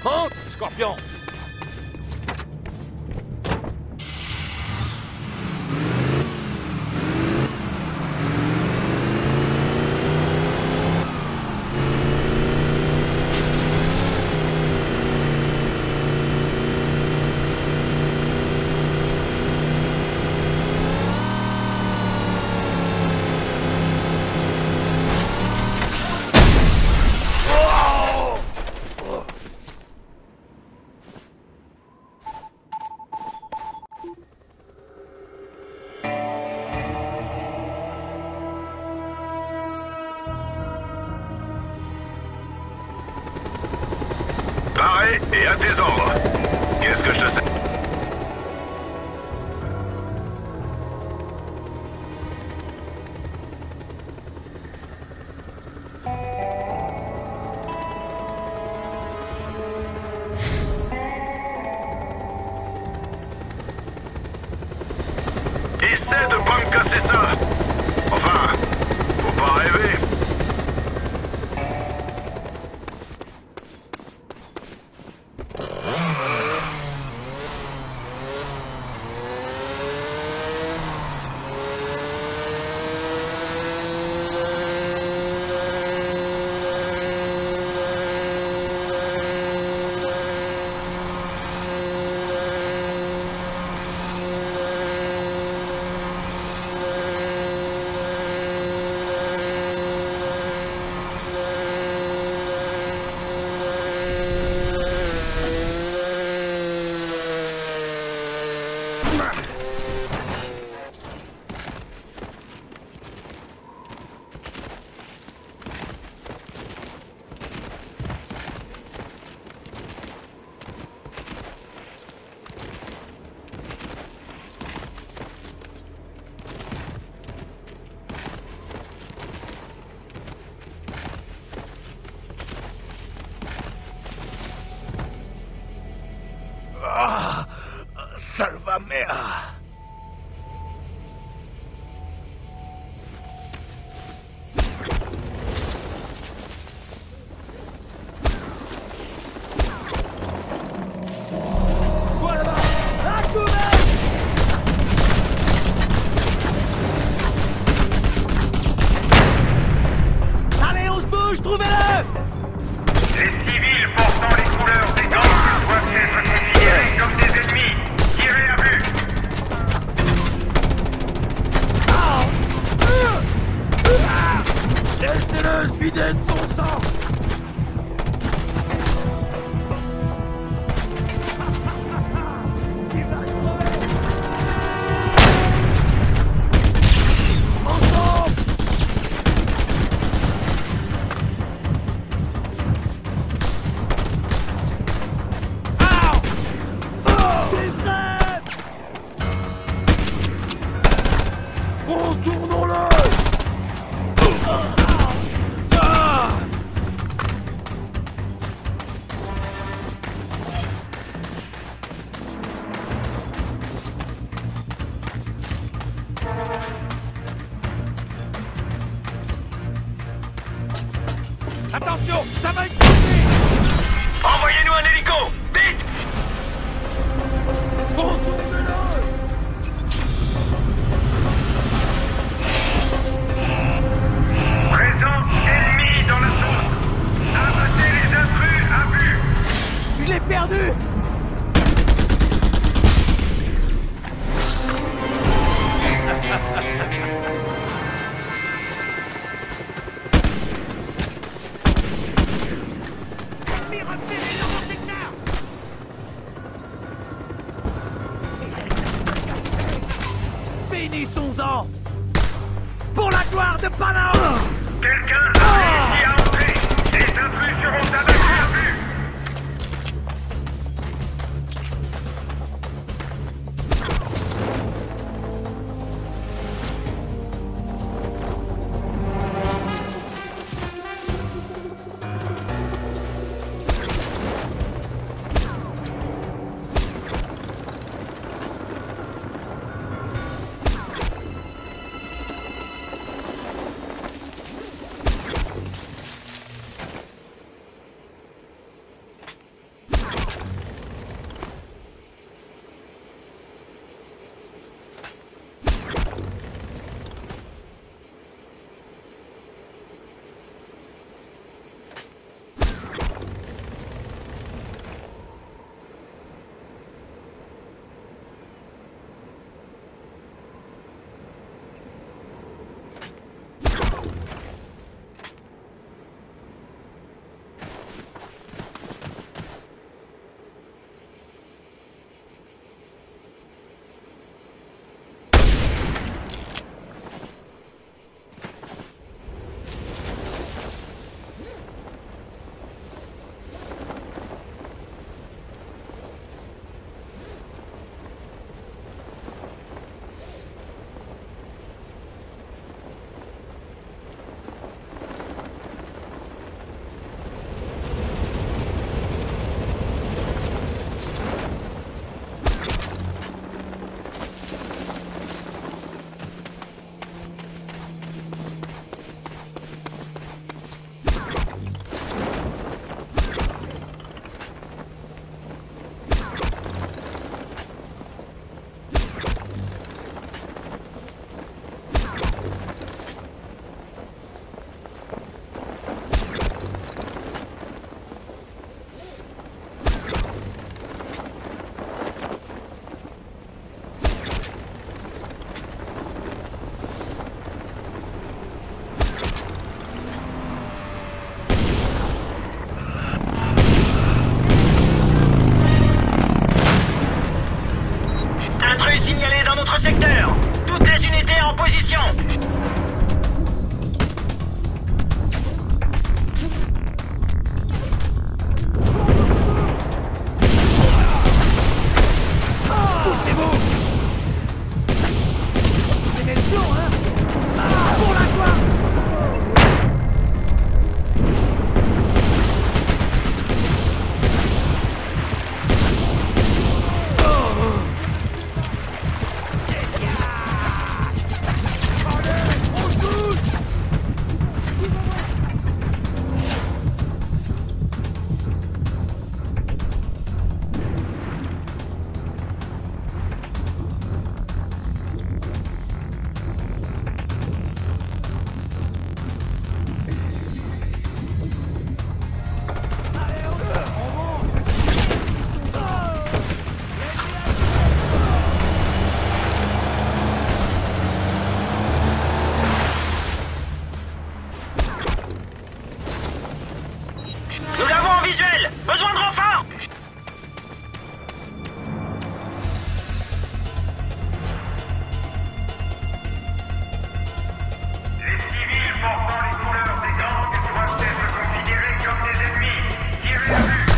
Monte, Scorpion! Paré et à tes ordres. Qu'est-ce que je te sais? Essaie de pas me casser ça. Enfin, faut pas rêver. Salva mea! Allez, on se bouge, trouvez-le! Les civils portant les couleurs des gangs doivent être considérés comme des ennemis. Tirez à vue. Laissez-le se vider de son sang! Il va crever! Ensemble! Retournons-le! Attention, ça va exploser! Envoyez-nous un hélico! Vite! Retournez-le! Présent ennemi dans la zone. Abattez les intrus à vue. Je l'ai perdu! Finissons-en! Pour la gloire de Panao! Quelqu'un a réussi à entrer. Les intrus seront abattus à vue. position. Nous l'avons en visuel. Besoin de renfort. Les civils portant les couleurs des gangs doivent être considérés comme des ennemis. Tirez à vue.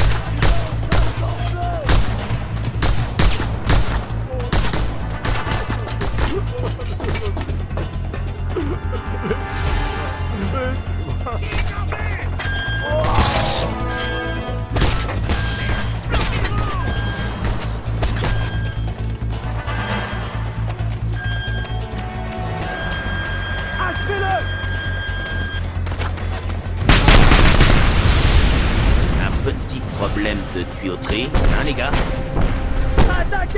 Un petit problème de tuyauterie, hein les gars? Attaquez!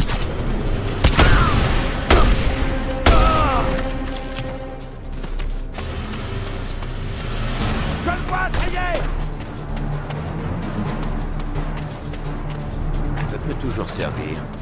Je le vois, ça y est! Ça peut toujours servir.